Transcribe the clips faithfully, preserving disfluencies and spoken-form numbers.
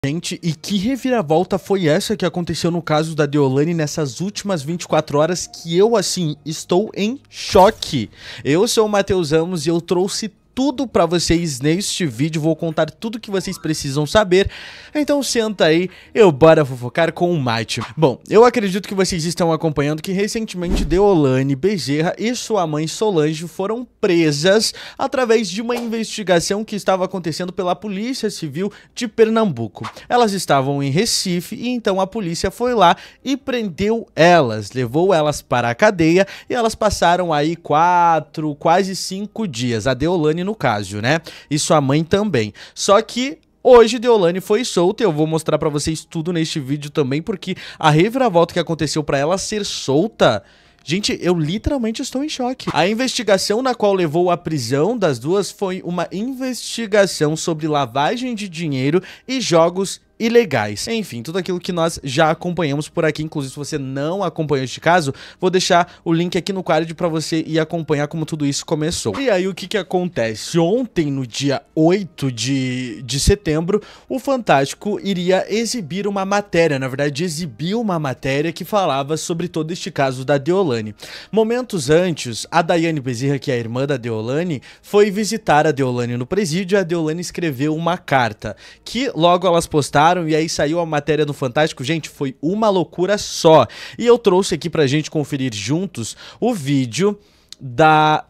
Gente, e que reviravolta foi essa que aconteceu no caso da Deolane nessas últimas vinte e quatro horas que eu, assim, estou em choque. Eu sou o Matheus Ramos e eu trouxe tudo pra vocês neste vídeo, vou contar tudo que vocês precisam saber, então senta aí, eu bora fofocar com o Mate. Bom, eu acredito que vocês estão acompanhando que recentemente Deolane Bezerra e sua mãe Solange foram presas através de uma investigação que estava acontecendo pela Polícia Civil de Pernambuco. Elas estavam em Recife e então a polícia foi lá e prendeu elas, levou elas para a cadeia e elas passaram aí quatro, quase cinco dias. A Deolane no caso, né? E sua mãe também. Só que hoje Deolane foi solta e eu vou mostrar pra vocês tudo neste vídeo também, porque a reviravolta que aconteceu pra ela ser solta... Gente, eu literalmente estou em choque. A investigação na qual levou à prisão das duas foi uma investigação sobre lavagem de dinheiro e jogos ilegais. Enfim, tudo aquilo que nós já acompanhamos por aqui. Inclusive, se você não acompanhou este caso, vou deixar o link aqui no card para você ir acompanhar como tudo isso começou. E aí, o que que acontece? Ontem, no dia oito de, de setembro, o Fantástico iria exibir uma matéria, na verdade, exibiu uma matéria que falava sobre todo este caso da Deolane. Momentos antes, a Daiane Bezerra, que é a irmã da Deolane, foi visitar a Deolane no presídio e a Deolane escreveu uma carta, que logo elas postaram e aí saiu a matéria do Fantástico. Gente, foi uma loucura só. E eu trouxe aqui pra gente conferir juntos o vídeo da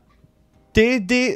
Tede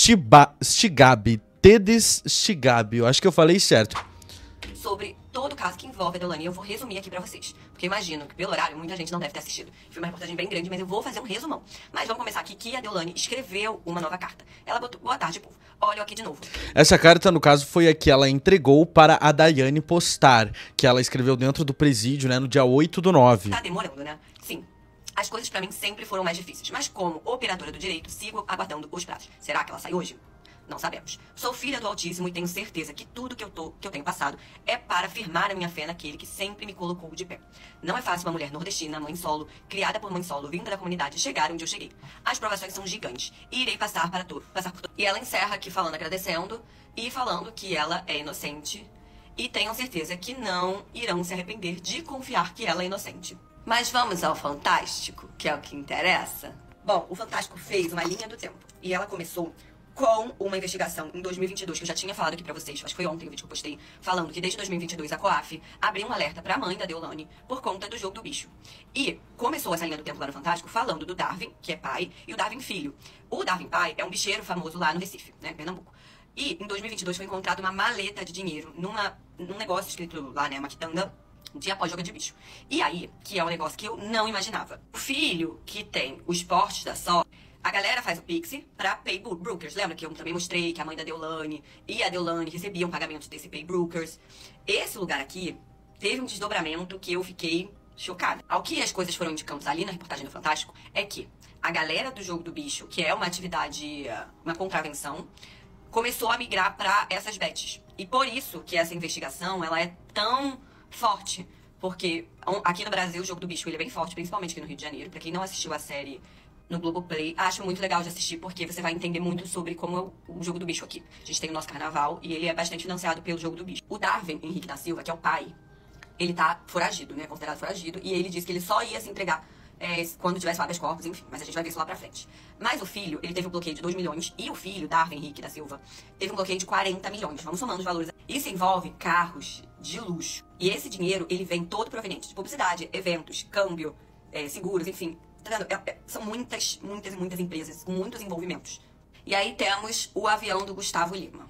Stigabi. Tedes Stigabi, eu acho que eu falei certo. Sobre todo o caso que envolve a Deolane, eu vou resumir aqui pra vocês. Porque eu imagino que pelo horário muita gente não deve ter assistido. Foi uma reportagem bem grande, mas eu vou fazer um resumão. Mas vamos começar aqui que a Deolane escreveu uma nova carta. Ela botou, boa tarde, povo. Olha eu aqui de novo. Essa carta, no caso, foi a que ela entregou para a Daiane postar, que ela escreveu dentro do presídio, né, no dia oito do nove. Tá demorando, né? Sim. As coisas pra mim sempre foram mais difíceis, mas como operadora do direito, sigo aguardando os prazos. Será que ela sai hoje? Não sabemos. Sou filha do Altíssimo e tenho certeza que tudo que eu, tô, que eu tenho passado é para firmar a minha fé naquele que sempre me colocou de pé. Não é fácil uma mulher nordestina, mãe solo, criada por mãe solo, vinda da comunidade, chegar onde eu cheguei. As provações são gigantes e irei passar para tudo, passar por tudo. E ela encerra aqui falando, agradecendo e falando que ela é inocente e tenham certeza que não irão se arrepender de confiar que ela é inocente. Mas vamos ao Fantástico, que é o que interessa. Bom, o Fantástico fez uma linha do tempo e ela começou com uma investigação em dois mil e vinte e dois, que eu já tinha falado aqui pra vocês, acho que foi ontem o vídeo que eu postei, falando que desde dois mil e vinte e dois a COAF abriu um alerta pra mãe da Deolane por conta do jogo do bicho. E começou essa linha do tempo lá no Fantástico falando do Darwin, que é pai, e o Darwin filho. O Darwin pai é um bicheiro famoso lá no Recife, né, Pernambuco. E em dois mil e vinte e dois foi encontrada uma maleta de dinheiro numa, num negócio escrito lá, né, uma quitanda, de após jogo de bicho. E aí, que é um negócio que eu não imaginava. O filho que tem os portes da sorte, a galera faz o Pix pra Paybrokers. Lembra que eu também mostrei que a mãe da Deolane e a Deolane recebiam pagamentos desse Paybrokers? Esse lugar aqui teve um desdobramento que eu fiquei chocada. Ao que as coisas foram indicando ali na reportagem do Fantástico é que a galera do jogo do bicho, que é uma atividade, uma contravenção, começou a migrar pra essas bets. E por isso que essa investigação ela é tão forte. Porque aqui no Brasil o jogo do bicho ele é bem forte, principalmente aqui no Rio de Janeiro. Pra quem não assistiu a série no Globoplay, acho muito legal de assistir, porque você vai entender muito sobre como é o jogo do bicho aqui. A gente tem o nosso carnaval e ele é bastante financiado pelo jogo do bicho. O Darwin Henrique da Silva, que é o pai, ele tá foragido, né, considerado foragido, e ele disse que ele só ia se entregar é, quando tivesse habeas corpus, enfim, mas a gente vai ver isso lá pra frente. Mas o filho, ele teve um bloqueio de dois milhões, e o filho, Darwin Henrique da Silva, teve um bloqueio de quarenta milhões. Vamos somando os valores. Isso envolve carros de luxo. E esse dinheiro, ele vem todo proveniente de publicidade, eventos, câmbio, é, seguros, enfim. Tá vendo? É, é, são muitas, muitas e muitas empresas com muitos envolvimentos. E aí temos o avião do Gustavo Lima.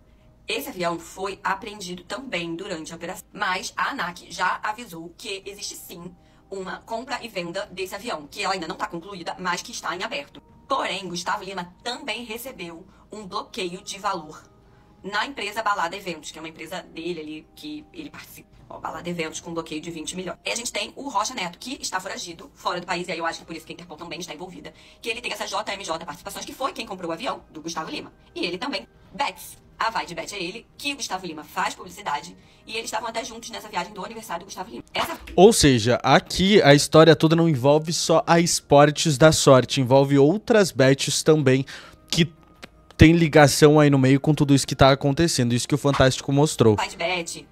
Esse avião foi apreendido também durante a operação. Mas a ANAC já avisou que existe sim uma compra e venda desse avião, que ela ainda não está concluída, mas que está em aberto. Porém, Gustavo Lima também recebeu um bloqueio de valor na empresa Balada Eventos, que é uma empresa dele ali, que ele participa. Ó, Balada Eventos com bloqueio de vinte milhões. E a gente tem o Rocha Neto, que está foragido fora do país, e aí eu acho que por isso que a Interpol também está envolvida, que ele tem essa J M J Participações, que foi quem comprou o avião do Gustavo Lima. E ele também, Bets. A Vai de Bet é ele, que o Gustavo Lima faz publicidade, e eles estavam até juntos nessa viagem do aniversário do Gustavo Lima. Essa... Ou seja, aqui a história toda não envolve só a Esportes da Sorte, envolve outras bets também, que tem ligação aí no meio com tudo isso que tá acontecendo, isso que o Fantástico mostrou. Vai de Bet,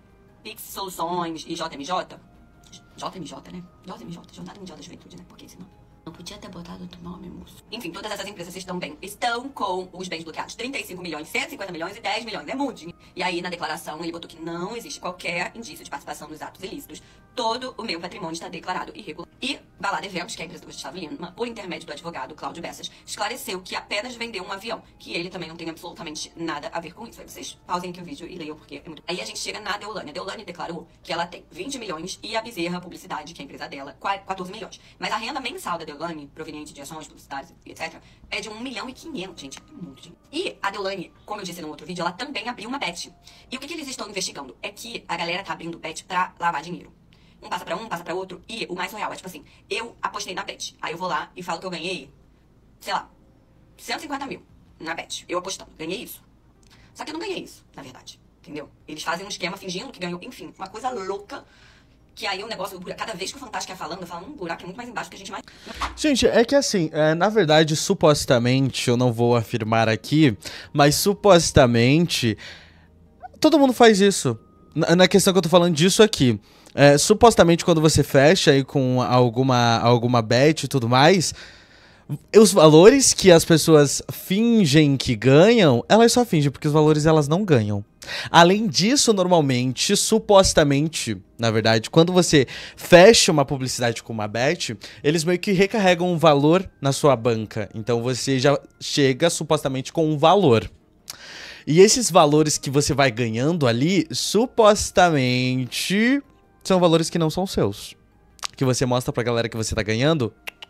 Pix Soluções e J M J. J M J, né? J M J, Jornada Mundial da Juventude, né? Por que esse nome? Não podia ter botado outro nome, moço. Enfim, todas essas empresas estão bem, estão com os bens bloqueados. trinta e cinco milhões, cento e cinquenta milhões e dez milhões. É muito dinheiro. E aí, na declaração, ele botou que não existe qualquer indício de participação nos atos ilícitos. Todo o meu patrimônio está declarado irregular. E Balada Eventos, que é a empresa do Gustavo Lima, por intermédio do advogado Cláudio Bessas, esclareceu que apenas vendeu um avião, que ele também não tem absolutamente nada a ver com isso. Aí vocês pausem aqui o vídeo e leiam, porque é muito... Aí a gente chega na Deolane. A Deolane declarou que ela tem vinte milhões e a Bezerra Publicidade, que é a empresa dela, quatorze milhões. Mas a renda mensal da Deolane, proveniente de ações, publicidades e etcétera, é de um milhão e quinhentos, gente. É muito dinheiro. E a Deolane, como eu disse no outro vídeo, ela também abriu uma bet. E o que, que eles estão investigando? É que a galera tá abrindo bet pra lavar dinheiro. Um passa pra um, passa pra outro. E o mais surreal é tipo assim, eu apostei na bet. Aí eu vou lá e falo que eu ganhei, sei lá, cento e cinquenta mil na bet. Eu apostando. Ganhei isso. Só que eu não ganhei isso, na verdade. Entendeu? Eles fazem um esquema fingindo que ganhou. Enfim, uma coisa louca. Que aí o negócio, cada vez que o Fantástico ia falando, eu falo, um buraco é muito mais embaixo que a gente mais... Gente, é que assim, é, na verdade, supostamente, eu não vou afirmar aqui, mas supostamente, todo mundo faz isso. Na, na questão que eu tô falando disso aqui. É, supostamente, quando você fecha aí com alguma, alguma bet e tudo mais, os valores que as pessoas fingem que ganham, elas só fingem, porque os valores elas não ganham. Além disso, normalmente, supostamente, na verdade, quando você fecha uma publicidade com uma bet, eles meio que recarregam um valor na sua banca. Então você já chega supostamente com um valor. E esses valores que você vai ganhando ali, supostamente, são valores que não são seus. Que você mostra pra galera que você tá ganhando.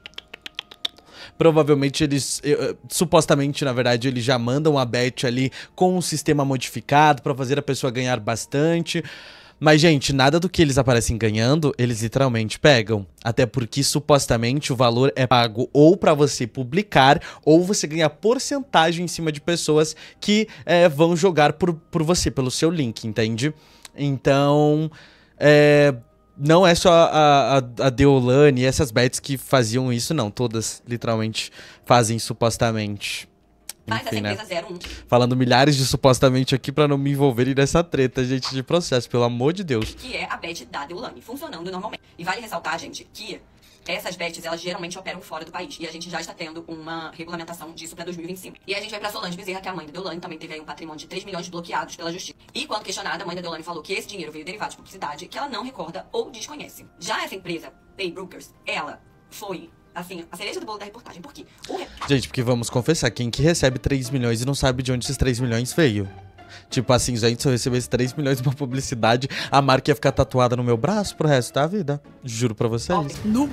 Provavelmente eles, uh, supostamente, na verdade, eles já mandam a bet ali com um sistema modificado pra fazer a pessoa ganhar bastante. Mas, gente, nada do que eles aparecem ganhando, eles literalmente pegam. Até porque, supostamente, o valor é pago ou pra você publicar, ou você ganha porcentagem em cima de pessoas que é, vão jogar por, por você, pelo seu link, entende? Então, é... não é só a, a, a Deolane e essas bets que faziam isso, não. Todas, literalmente, fazem supostamente. Mas Enfim, essa né? empresa zero um... Falando milhares de supostamente aqui pra não me envolverem nessa treta, gente, de processo, pelo amor de Deus. Que é a bet da Deolane, funcionando normalmente. E vale ressaltar, gente, que essas bets, elas geralmente operam fora do país. E a gente já está tendo uma regulamentação disso pra dois mil e vinte e cinco. E a gente vai pra Solange Bezerra, que é a mãe da Deolane, também teve aí um patrimônio de três milhões bloqueados pela justiça. E quando questionada, a mãe da Deolane falou que esse dinheiro veio derivado de publicidade que ela não recorda ou desconhece. Já essa empresa, Paybrokers, ela foi... assim, a cereja do bolo da reportagem. Por quê? O re... Gente, porque vamos confessar, quem que recebe três milhões e não sabe de onde esses três milhões veio? Tipo assim, gente, se eu recebesse três milhões de uma publicidade, a marca ia ficar tatuada no meu braço pro resto da vida. Juro pra vocês. Nunca.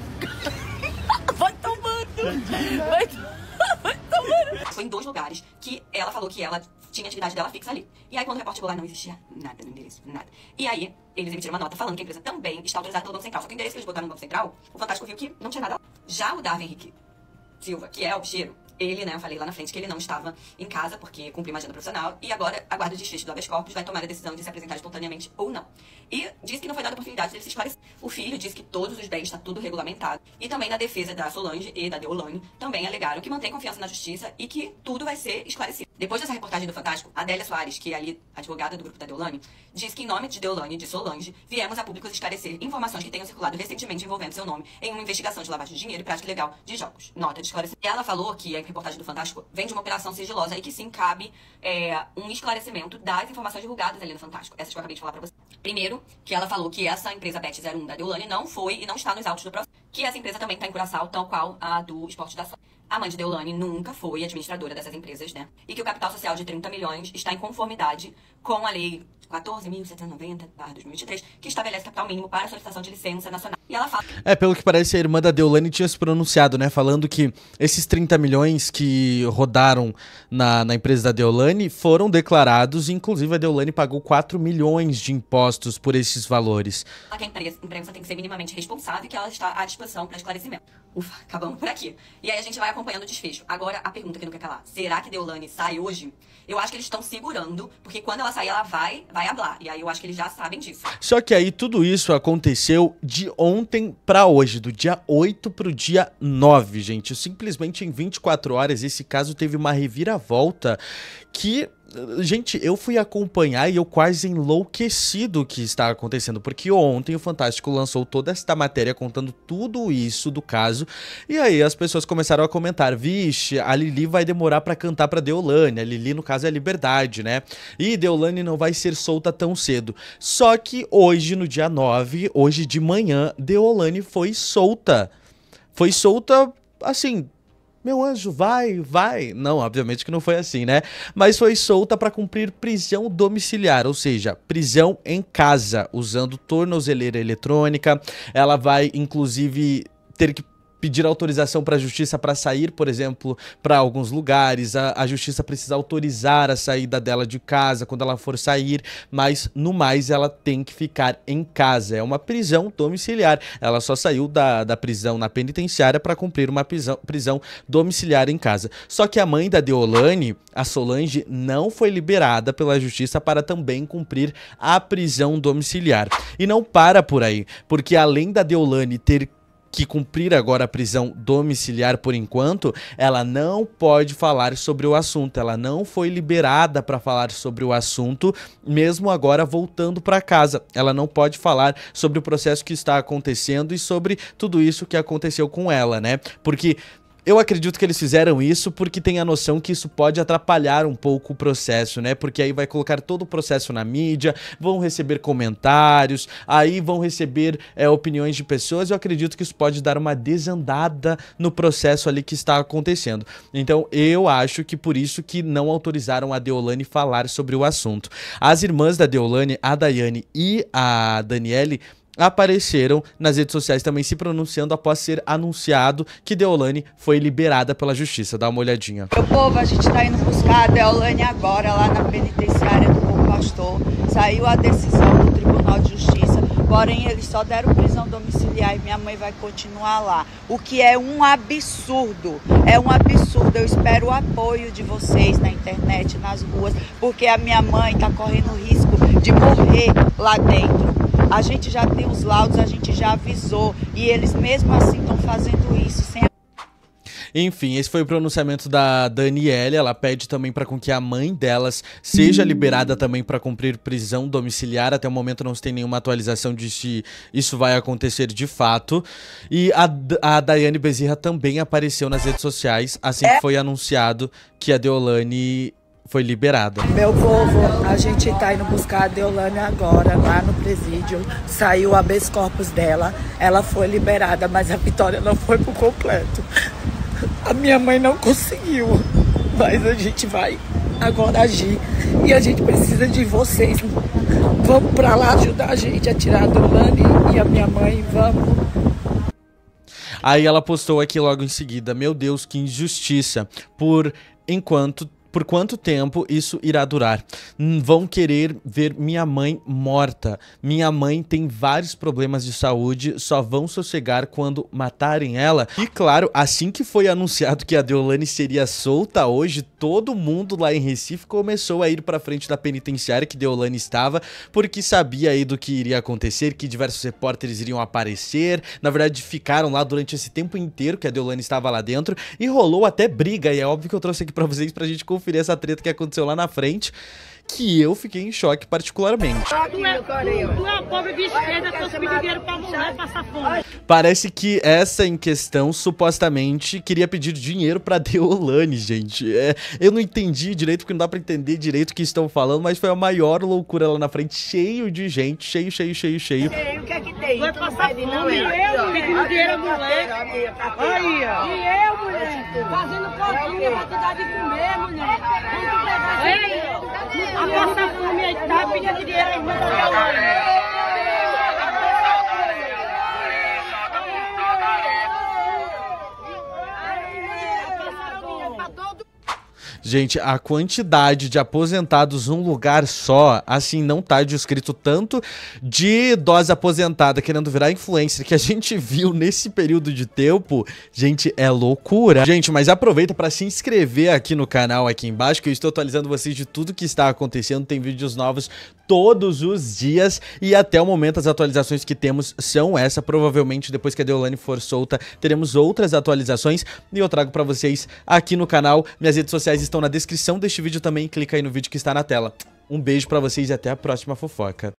Vai tomando. Vai, vai tomando. Foi em dois lugares que ela falou que ela tinha a atividade dela fixa ali. E aí, quando o repórter chegou lá, não existia nada no endereço, nada. E aí, eles emitiram uma nota falando que a empresa também está autorizada pelo Banco Central. Só que o endereço que eles botaram no Banco Central, o Fantástico viu que não tinha nada lá. Já o Darwin Henrique Silva, que é o bicheiro, ele, né, eu falei lá na frente que ele não estava em casa porque cumpriu uma agenda profissional e agora aguarda o desfecho do habeas corpus, vai tomar a decisão de se apresentar espontaneamente ou não. E disse que não foi dada a oportunidade de ele se esclarecer. O filho disse que todos os bens está tudo regulamentado. E também na defesa da Solange e da Deolane também alegaram que mantém confiança na justiça e que tudo vai ser esclarecido. Depois dessa reportagem do Fantástico, a Adélia Soares, que é ali advogada do grupo da Deolane, diz que em nome de Deolane e de Solange, viemos a público esclarecer informações que tenham circulado recentemente envolvendo seu nome em uma investigação de lavagem de dinheiro e prática ilegal de jogos. Nota de esclarecimento. Ela falou que a reportagem do Fantástico vem de uma operação sigilosa e que sim cabe é, um esclarecimento das informações divulgadas ali no Fantástico. Essas que eu acabei de falar pra você. Primeiro, que ela falou que essa empresa Bet zero um da Deolane não foi e não está nos autos do processo. Que essa empresa também está em Curaçao, tal qual a do Esporte da Sorte. A mãe de Deolane nunca foi administradora dessas empresas, né? E que o capital social de trinta milhões está em conformidade com a lei quatorze mil setecentos e noventa barra dois mil e vinte e três, que estabelece capital mínimo para a solicitação de licença nacional. E ela fala... É, pelo que parece, a irmã da Deolane tinha se pronunciado, né? Falando que esses trinta milhões que rodaram na, na empresa da Deolane foram declarados, e inclusive a Deolane pagou quatro milhões de impostos por esses valores. Que a empresa, a empresa tem que ser minimamente responsável e que ela está à disposição para esclarecimento. Ufa, acabamos por aqui. E aí a gente vai acompanhando o desfecho. Agora, a pergunta que não quer calar. Será que Deolane sai hoje? Eu acho que eles estão segurando, porque quando ela sair, ela vai, vai hablar. E aí eu acho que eles já sabem disso. Só que aí tudo isso aconteceu de ontem pra hoje, do dia oito pro dia nove, gente. Simplesmente em vinte e quatro horas, esse caso teve uma reviravolta que... gente, eu fui acompanhar e eu quase enlouqueci do que está acontecendo, porque ontem o Fantástico lançou toda esta matéria contando tudo isso do caso, e aí as pessoas começaram a comentar, vixe, a Lili vai demorar pra cantar pra Deolane, a Lili no caso é a Liberdade, né? E Deolane não vai ser solta tão cedo. Só que hoje, no dia nove, hoje de manhã, Deolane foi solta. Foi solta, assim... Meu anjo, vai, vai. Não, obviamente que não foi assim, né? Mas foi solta para cumprir prisão domiciliar, ou seja, prisão em casa, usando tornozeleira eletrônica. Ela vai, inclusive, ter que pedir autorização para a justiça para sair, por exemplo, para alguns lugares. A, a justiça precisa autorizar a saída dela de casa quando ela for sair, mas no mais ela tem que ficar em casa. É uma prisão domiciliar. Ela só saiu da, da prisão na penitenciária para cumprir uma prisão, prisão domiciliar em casa. Só que a mãe da Deolane, a Solange, não foi liberada pela justiça para também cumprir a prisão domiciliar. E não para por aí, porque além da Deolane ter que cumprir agora a prisão domiciliar por enquanto, ela não pode falar sobre o assunto, ela não foi liberada para falar sobre o assunto, mesmo agora voltando para casa. Ela não pode falar sobre o processo que está acontecendo e sobre tudo isso que aconteceu com ela, né? Porque eu acredito que eles fizeram isso porque tem a noção que isso pode atrapalhar um pouco o processo, né? Porque aí vai colocar todo o processo na mídia, vão receber comentários, aí vão receber é, opiniões de pessoas. Eu acredito que isso pode dar uma desandada no processo ali que está acontecendo. Então eu acho que por isso que não autorizaram a Deolane falar sobre o assunto. As irmãs da Deolane, a Daiane e a Daniele, apareceram nas redes sociais também se pronunciando após ser anunciado que Deolane foi liberada pela justiça. Dá uma olhadinha. Meu povo, a gente tá indo buscar a Deolane agora lá na penitenciária do Bom Pastor. Saiu a decisão do Tribunal de Justiça, porém eles só deram prisão domiciliar e minha mãe vai continuar lá. O que é um absurdo, é um absurdo. Eu espero o apoio de vocês na internet, nas ruas, porque a minha mãe tá correndo risco de morrer lá dentro. A gente já tem os laudos, a gente já avisou e eles mesmo assim estão fazendo isso sem... Enfim, esse foi o pronunciamento da Daniele. Ela pede também para com que a mãe delas seja liberada também para cumprir prisão domiciliar. Até o momento não se tem nenhuma atualização de se isso vai acontecer de fato. E a, a Daiane Bezerra também apareceu nas redes sociais assim que foi anunciado que a Deolane foi liberada. Meu povo, a gente tá indo buscar a Deolane agora, lá no presídio. Saiu o habeas corpus dela, ela foi liberada, mas a vitória não foi por completo. A minha mãe não conseguiu, mas a gente vai agora agir. E a gente precisa de vocês. Vamos pra lá ajudar a gente a tirar a Deolane e a minha mãe, vamos. Aí ela postou aqui logo em seguida, meu Deus, que injustiça, por enquanto... Por quanto tempo isso irá durar? Vão querer ver minha mãe morta. Minha mãe tem vários problemas de saúde, só vão sossegar quando matarem ela. E claro, assim que foi anunciado que a Deolane seria solta hoje, todo mundo lá em Recife começou a ir pra frente da penitenciária que Deolane estava, porque sabia aí do que iria acontecer, que diversos repórteres iriam aparecer. Na verdade, ficaram lá durante esse tempo inteiro que a Deolane estava lá dentro e rolou até briga. E é óbvio que eu trouxe aqui pra vocês pra gente conferir conferir essa treta que aconteceu lá na frente, que eu fiquei em choque particularmente. Tu é, tu é pobre de esquerda, tu pedindo dinheiro pra mulher passar fome. Parece que essa em questão supostamente queria pedir dinheiro pra Deolane, gente. É, eu não entendi direito, porque não dá pra entender direito o que estão falando, mas foi a maior loucura lá na frente, cheio de gente, cheio, cheio, cheio, cheio. E o que é que tem? Vai passar fome, não é? E eu, pedindo dinheiro à mulher. Aí, ó. E eu, mulher, fazendo coquinha pra tu dar de comer, mulher. Ei, a nossa fome aí tá pedindo dinheiro à irmã da Deolane. Gente, a quantidade de aposentados num lugar só, assim, não tá descrito tanto de idosa aposentada querendo virar influencer que a gente viu nesse período de tempo. Gente, é loucura. Gente, mas aproveita para se inscrever aqui no canal aqui embaixo, que eu estou atualizando vocês de tudo que está acontecendo. Tem vídeos novos todos os dias e até o momento as atualizações que temos são essa. Provavelmente depois que a Deolane for solta teremos outras atualizações e eu trago pra vocês aqui no canal. Minhas redes sociais estão na descrição deste vídeo também, clica aí no vídeo que está na tela. Um beijo pra vocês e até a próxima fofoca.